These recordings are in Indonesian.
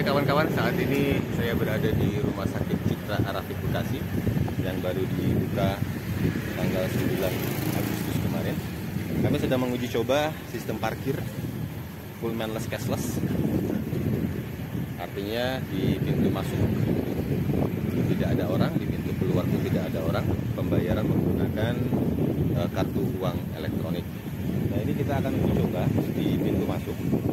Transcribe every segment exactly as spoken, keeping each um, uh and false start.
kawan-kawan, saat ini saya berada di Rumah Sakit Citra Arafik Bekasi yang baru dibuka tanggal sembilan Agustus kemarin. Kami sedang menguji coba sistem parkir full manless cashless. Artinya di pintu masuk tidak ada orang, di pintu keluar pun tidak ada orang. Pembayaran menggunakan uh, kartu uang elektronik. Nah, ini kita akan uji coba di pintu masuk.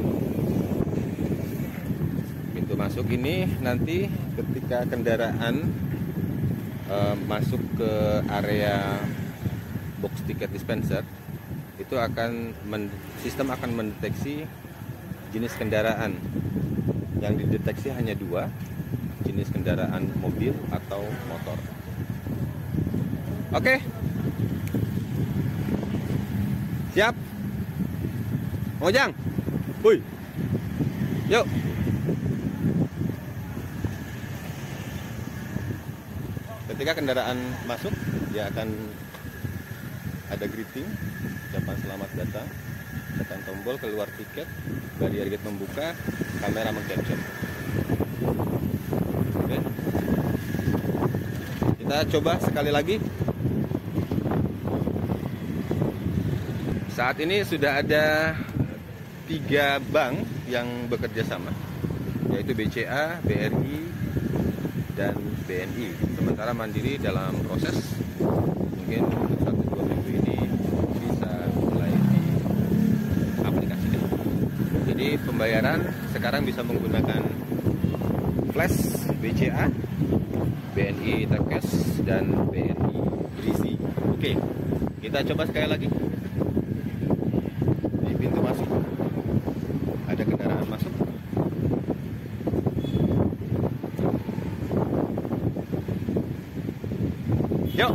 Pintu masuk ini nanti ketika kendaraan uh, masuk ke area box ticket dispenser, itu akan men, sistem akan mendeteksi jenis kendaraan. Yang dideteksi hanya dua, jenis kendaraan mobil atau motor. Oke, siap, Mojang, woi, yuk. Ketika kendaraan masuk, dia akan ada greeting, ucapan selamat datang, tekan tombol keluar tiket, barrier gate membuka, kamera meng-capture. Oke, kita coba sekali lagi. Saat ini sudah ada tiga bank yang bekerja sama, yaitu B C A, B R I, dan B N I. Sementara Mandiri dalam proses, mungkin untuk satu dua minggu ini bisa mulai diaplikasikan. Jadi pembayaran sekarang bisa menggunakan flash B C A, B N I Tap Cash, dan B N I Breezy. Oke, kita coba sekali lagi. Di pintu masuk ada kendaraan masuk. Yuk.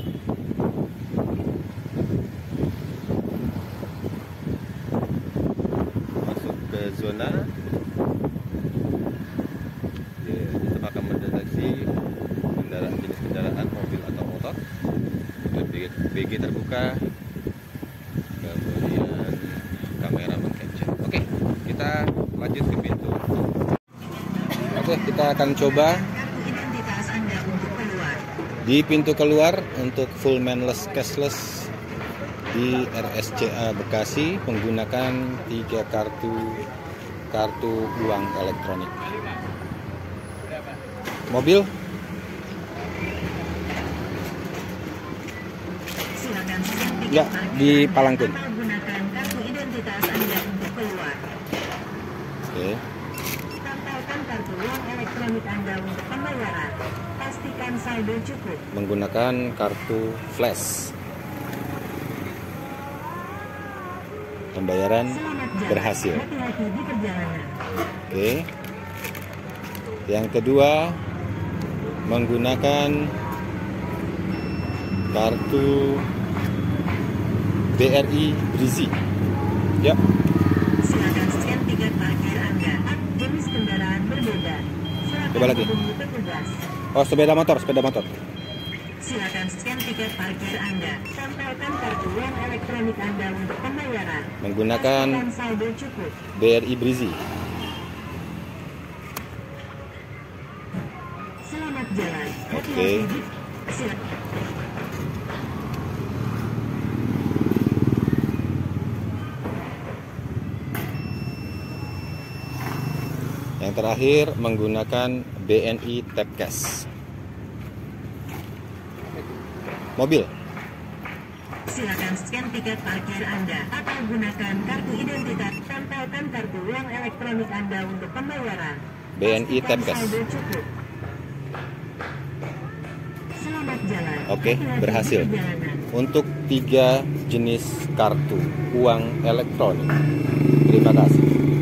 Masuk ke zona. Ya, sistem akan mendeteksi kendaraan, jenis kendaraan mobil atau motor. B G terbuka. Kemudian kamera meng-capture. Oke, kita lanjut ke pintu. Oke, kita akan coba di pintu keluar untuk full manless cashless di R S C A Bekasi menggunakan tiga kartu kartu uang elektronik. Mobil, ya, di Palangkun. Oke. Tampilkan kartu uang elektronik Anda untuk pembayaran. Pastikan saldo cukup. Menggunakan kartu flash. Pembayaran berhasil. Hati-hati di perjalanan. Oke. Yang kedua, menggunakan kartu B R I Breezy. Ya. Silakan scan tiket parkir Anda. Jenis kendaraan berbeda. Coba lagi. Oh, sepeda motor, sepeda motor. Silakan scan tiket parkir Anda. Tampilkan kartu uang elektronik Anda untuk pembayaran. Menggunakan saldo cukup. B R I Breezy. Selamat jalan. Oke. Okay. Yang terakhir menggunakan B N I Tap Cash. Mobil. Silakan scan tiket parkir Anda atau gunakan kartu identitas. Tampilkan kartu uang elektronik Anda untuk pembayaran. B N I Tap Cash. Selamat jalan. Oke, berhasil. Untuk tiga jenis kartu uang elektronik. Terima kasih.